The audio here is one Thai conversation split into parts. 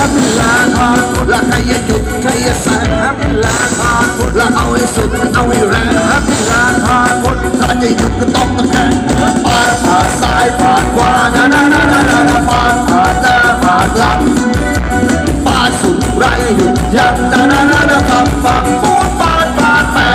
พิลาทอนและใครจะหยุดใครจะแสงแฮปพิลาทอนและเอาให้สุดเอาให้แรงแฮปพิลาทอนถ้าจะหยุดก็ต้องตะแคงปาดผ่านซ้ายผ่านขวานะนะนะนะนะปาดผ่านหน้าผ่านหลังปาดสุดไรหยุดยันนะนะนะนะฟังฟังปูดปาดปาดแปะ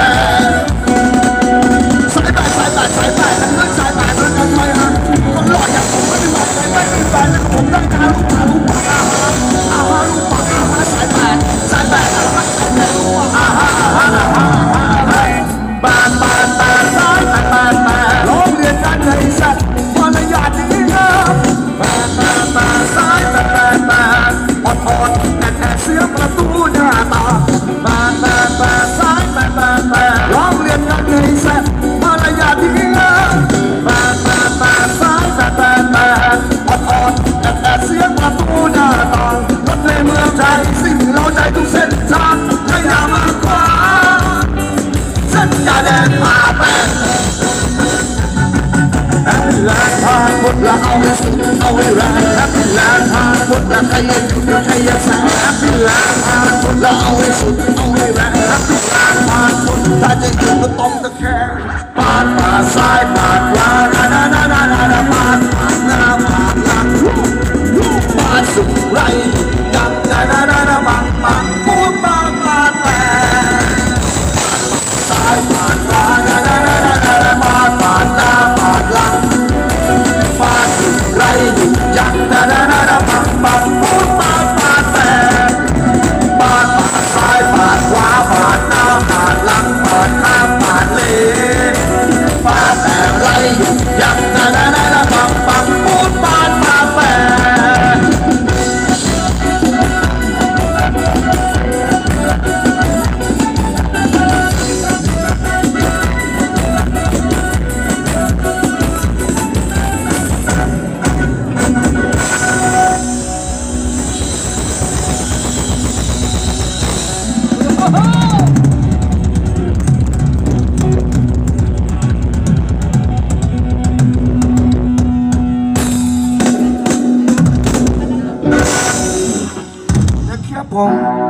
สายแปะสายแปะสายแปะนั่นสายแปะนั่นกันไปฮะคนหล่ออย่างผมไม่บอกใครไม่มีแฟนแล้วผมต้องการลูกปากลูกปากอาฮาลูกปากอาฮาสายแปะสายแปะอาฮาสายแปะอาฮาอาฮาอาฮาปาดปาดปาดสายแปะปาดแปะร้องเรียนกันให้สัตว์มารยาทดีงามปาดปาดปาดสายแปะแปะแปะอดอดแน่แน่เสียงประตูหน้าตาปาดปาดปาดสายแปะแปะแปะร้องเรียนกันให้สัตว์มารยาทดีงามปาดปาดปาดสายแปะแปะแปะอดอดแน่แน่เสียงประตูหน้าตารถในเมืองไทยสิ่งเราใจทุกเส้นทางไม่อย่ามาขวางเส้นยาแดงมาแปะแฮปปี้แลนด์พาพุทธละเอาให้สุดเอาให้แรงแฮปปี้แลนด์พาพุทธละใครจะหยุดใครจะแสงแฮปปี้แลนด์พาพุทธละเอาให้สุดเอาให้แรงแฮปปี้แลนด์พาพุทธถ้าจะหยุดก็ต้องตะแคงปาดปาดซ้ายปาดขวานะนะนะนะนะปาดปาดหน้าปาดหลังปาดสุดไรยังนะนะนะนะปังปังปูดปาดปาดแปะซ้ายปาดขวานะนะนะนะนะปาดปาดหน้าปาดหลังปาดสุดไรยังนะนะนะนะปังปังปูดปาดปาดแปะปาดปาดซ้ายปาดขวาปาดหน้าปาดหลังปาดข้างปาดเลนปาดแต่ไรยังนะนะนะนะปังปังปูดปาดปาดแปะผม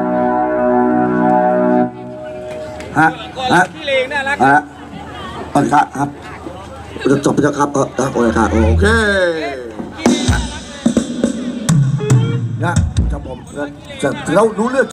พี่เลงน่ารักโอเคครับจะจบไปแล้วครับโอเคครับโอเคนะจะผมจะเรารู้เรื่อง